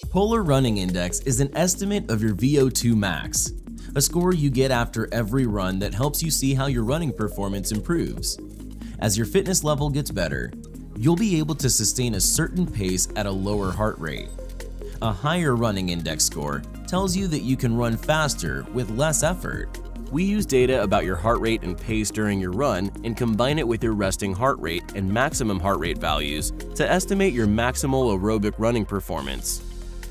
Polar Running Index is an estimate of your VO2max, a score you get after every run that helps you see how your running performance improves. As your fitness level gets better, you'll be able to sustain a certain pace at a lower heart rate. A higher running index score tells you that you can run faster with less effort. We use data about your heart rate and pace during your run and combine it with your resting heart rate and maximum heart rate values to estimate your maximal aerobic running performance.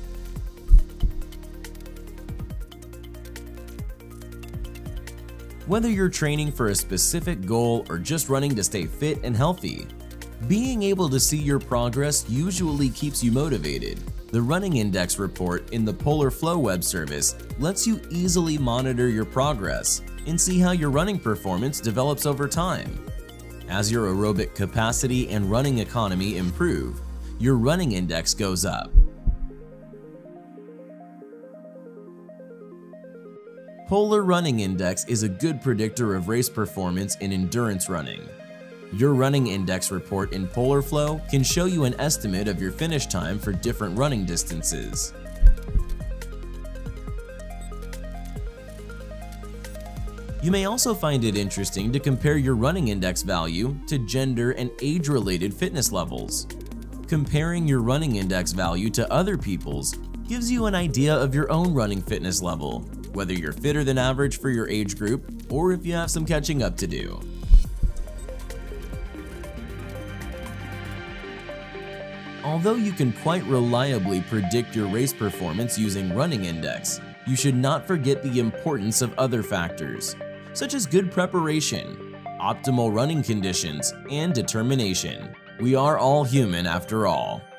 Whether you're training for a specific goal or just running to stay fit and healthy, being able to see your progress usually keeps you motivated. The Running Index report in the Polar Flow web service lets you easily monitor your progress and see how your running performance develops over time. As your aerobic capacity and running economy improve, your running index goes up. Polar Running Index is a good predictor of race performance in endurance running. Your Running Index report in Polar Flow can show you an estimate of your finish time for different running distances. You may also find it interesting to compare your running index value to gender and age-related fitness levels. Comparing your running index value to other people's gives you an idea of your own running fitness level, whether you're fitter than average for your age group or if you have some catching up to do. Although you can quite reliably predict your race performance using Running Index, you should not forget the importance of other factors, such as good preparation, optimal running conditions, and determination. We are all human after all.